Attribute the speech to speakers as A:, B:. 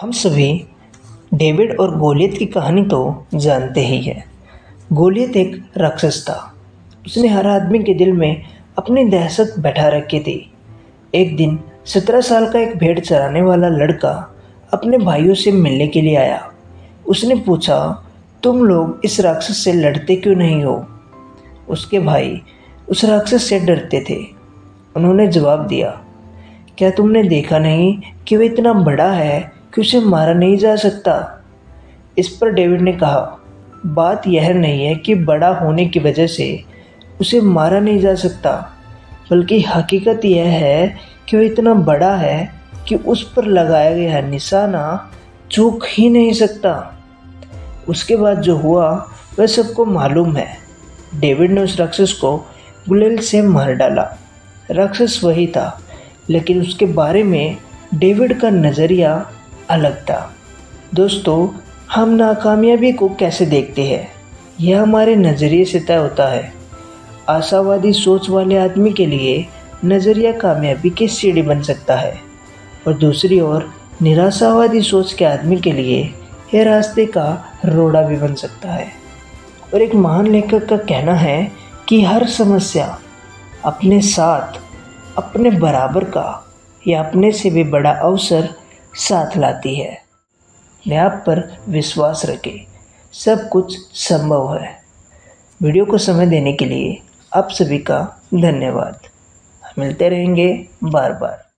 A: हम सभी डेविड और गोलियत की कहानी तो जानते ही हैं। गोलियत एक राक्षस था। उसने हर आदमी के दिल में अपनी दहशत बैठा रखी थी। एक दिन 17 साल का एक भेड़ चराने वाला लड़का अपने भाइयों से मिलने के लिए आया। उसने पूछा, तुम लोग इस राक्षस से लड़ते क्यों नहीं हो? उसके भाई उस राक्षस से डरते थे। उन्होंने जवाब दिया, क्या तुमने देखा नहीं कि वह इतना बड़ा है कि उसे मारा नहीं जा सकता? इस पर डेविड ने कहा, बात यह नहीं है कि बड़ा होने की वजह से उसे मारा नहीं जा सकता, बल्कि हकीकत यह है कि वह इतना बड़ा है कि उस पर लगाया गया निशाना चूक ही नहीं सकता। उसके बाद जो हुआ वह सबको मालूम है। डेविड ने उस राक्षस को गुलेल से मार डाला। राक्षस वही था, लेकिन उसके बारे में डेविड का नज़रिया अलग था। दोस्तों, हम नाकामयाबी को कैसे देखते हैं, यह हमारे नज़रिए से तय होता है। आशावादी सोच वाले आदमी के लिए नज़रिया कामयाबी की सीढ़ी बन सकता है, और दूसरी ओर निराशावादी सोच के आदमी के लिए यह रास्ते का रोड़ा भी बन सकता है। और एक महान लेखक का कहना है कि हर समस्या अपने साथ अपने बराबर का या अपने से भी बड़ा अवसर साथ लाती है। अपने आप पर विश्वास रखें, सब कुछ संभव है। वीडियो को समय देने के लिए आप सभी का धन्यवाद। मिलते रहेंगे बार बार।